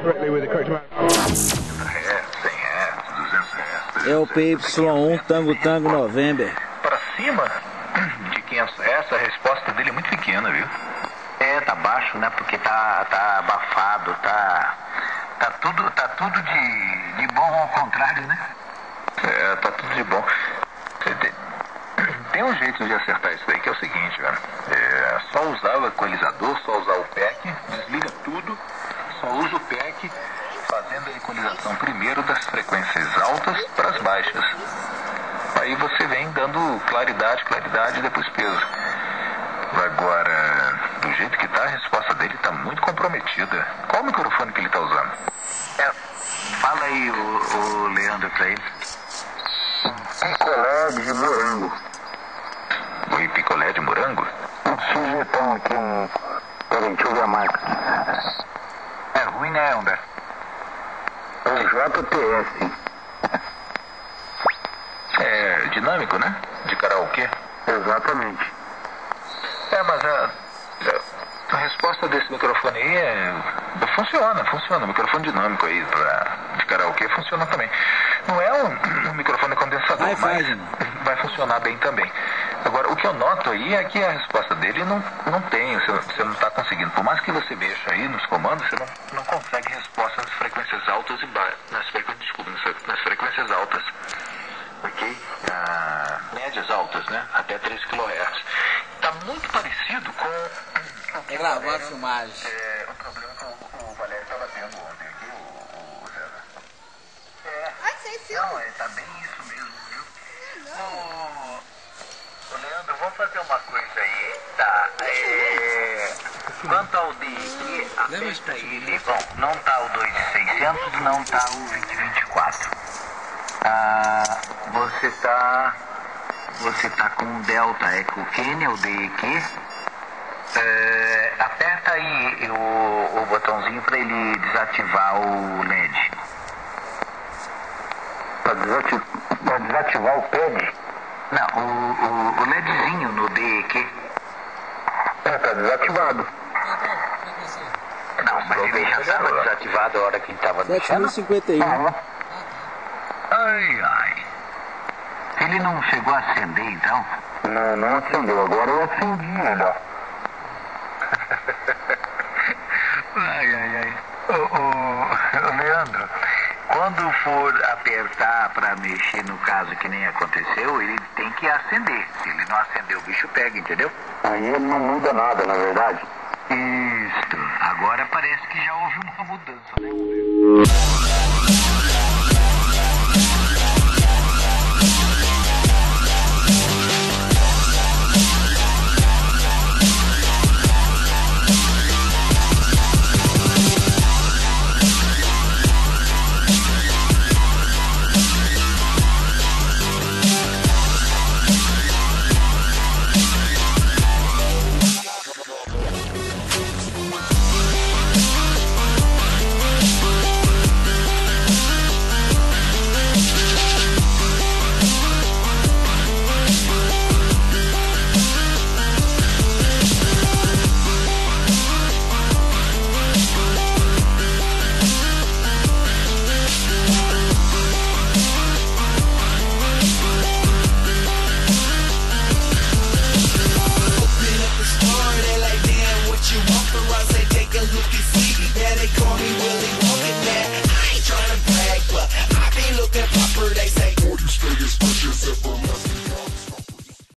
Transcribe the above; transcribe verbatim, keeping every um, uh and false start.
correctly with the correct amount. É o P Y um Tango Tango November. Para cima de quinhentos reais, a resposta dele é muito pequena, viu? É, tá baixo, né? Porque tá, tá abafado, tá, tá tudo, tá tudo de, de bom ao contrário, né? É, tá tudo de bom. Tem, tem um jeito de acertar isso daí, que é o seguinte, velho. É só usar o equalizador, só usar o P E C, desliga tudo, só usa o P E C, fazendo a equalização primeiro das frequências altas para as baixas. Aí você vem dando claridade, claridade e depois peso. Agora, do jeito que tá, a resposta dele tá muito comprometida. Qual o microfone que ele tá usando? É, fala aí, o, o Leandro, pra ele. Picolé de morango. Oi, picolé de morango? Um sujetão aqui, um... Peraí, deixa eu ver a marca. É ruim, né, André? É o J T S. É dinâmico, né? De karaokê? Exatamente. É, mas a, a resposta desse microfone aí é... Funciona, funciona. O microfone dinâmico aí pra, de karaokê funciona também. Não é um, um microfone condensador, Vai, mas vai, vai funcionar bem também. Agora, o que eu noto aí é que a resposta dele não, não tem, você, você não está conseguindo. Por mais que você mexa aí nos comandos, você não, não consegue resposta nas frequências altas e baixas. Nas frequências, desculpa, nas, nas frequências altas. Ok? Ah, médias altas, né? Até três quilohertz. Está muito parecido com... É gravar a filmagem. É, o problema que o, o Valério estava tendo ontem aqui, o, o César. É. Ai, sem filme. Não, é, tá bem isso mesmo, viu? Ô, ô, Leandro, vamos fazer uma coisa aí, tá? É, quanto ao D Q, aperta ele. Bom, não tá o dois mil e seiscentos, não tá o vinte e vinte e quatro. Ah, você tá... Você tá com o Delta Echo Kenya, o D E Q. É, aperta aí o, o botãozinho para ele desativar o L E D. Para desativar, pra desativar o P E D? Não, o, o, o LEDzinho no D E Q. É, tá desativado. Não, mas ele já estava desativado a hora que ele estava sete mil deixando. e cinquenta e um. Ai, ai. Ele não chegou a acender, então? Não, não acendeu. Agora eu acendi ele, ó. Ai, ai, ai. Ô, ô, ô, Leandro, quando for apertar para mexer no caso que nem aconteceu, ele tem que acender. Se ele não acender, o bicho pega, entendeu? Aí ele não muda nada, na verdade. Isso. Agora parece que já houve uma mudança, né?